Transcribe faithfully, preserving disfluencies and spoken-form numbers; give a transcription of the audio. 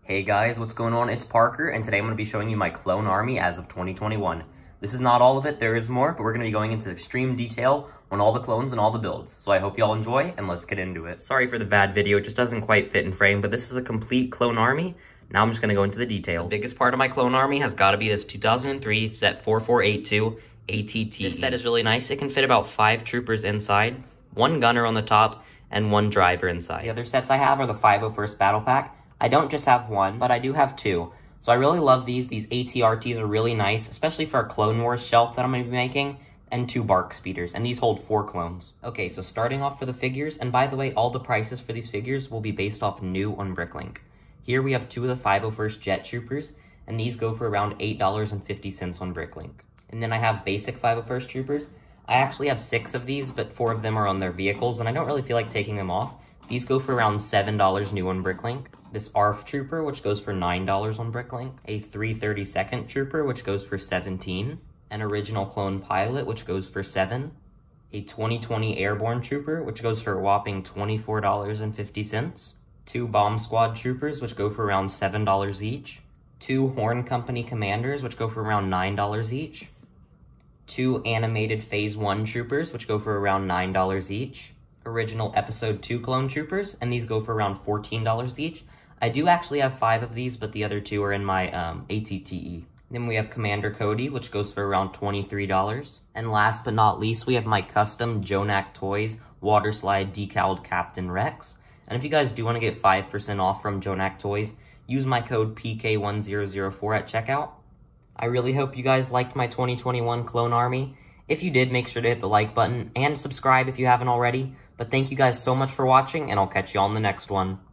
Hey guys, what's going on? It's Parker, and today I'm going to be showing you my clone army as of twenty twenty-one. This is not all of it, there is more, but we're going to be going into extreme detail on all the clones and all the builds. So I hope y'all enjoy, and let's get into it. Sorry for the bad video, it just doesn't quite fit in frame, but this is a complete clone army. Now I'm just going to go into the details. The biggest part of my clone army has got to be this two thousand three set four four eight two A T T. This set is really nice. It can fit about five troopers inside, one gunner on the top, and one driver inside. The other sets I have are the five oh first Battle Pack. I don't just have one, but I do have two. So I really love these. These A T R Ts are really nice, especially for a Clone Wars shelf that I'm going to be making, and two Bark Speeders, and these hold four clones. Okay, so starting off for the figures, and by the way, all the prices for these figures will be based off new on Bricklink. Here we have two of the five oh first Jet Troopers, and these go for around eight dollars and fifty cents on Bricklink. And then I have basic five oh first Troopers. I actually have six of these, but four of them are on their vehicles, and I don't really feel like taking them off. These go for around seven dollars new on Bricklink. This A R F Trooper, which goes for nine dollars on Bricklink. A three thirty-second Trooper, which goes for seventeen dollars. An Original Clone Pilot, which goes for seven dollars. A twenty twenty Airborne Trooper, which goes for a whopping twenty-four dollars and fifty cents. Two Bomb Squad Troopers, which go for around seven dollars each. Two Horn Company Commanders, which go for around nine dollars each. Two Animated Phase one Troopers, which go for around nine dollars each. Original Episode two Clone Troopers, and these go for around fourteen dollars each. I do actually have five of these, but the other two are in my um, A T T E. Then we have Commander Cody, which goes for around twenty-three dollars. And last but not least, we have my custom Jonak Toys Waterslide Decaled Captain Rex. And if you guys do want to get five percent off from Jonak Toys, use my code P K one zero zero four at checkout. I really hope you guys liked my twenty twenty-one Clone Army. If you did, make sure to hit the like button and subscribe if you haven't already. But thank you guys so much for watching, and I'll catch you all in the next one.